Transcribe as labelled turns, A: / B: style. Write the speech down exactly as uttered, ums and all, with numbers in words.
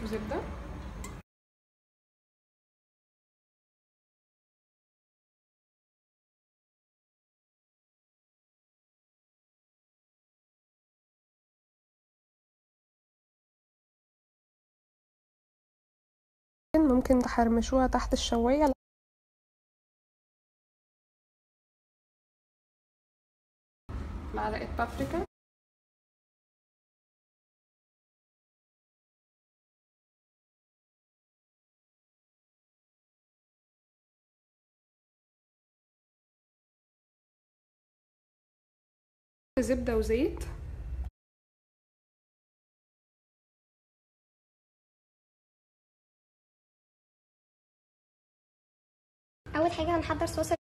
A: وزبده. ممكن تحرمشوها تحت الشوايه. معلقه بابريكا، زبده وزيت.
B: اول حاجه هنحضر صوص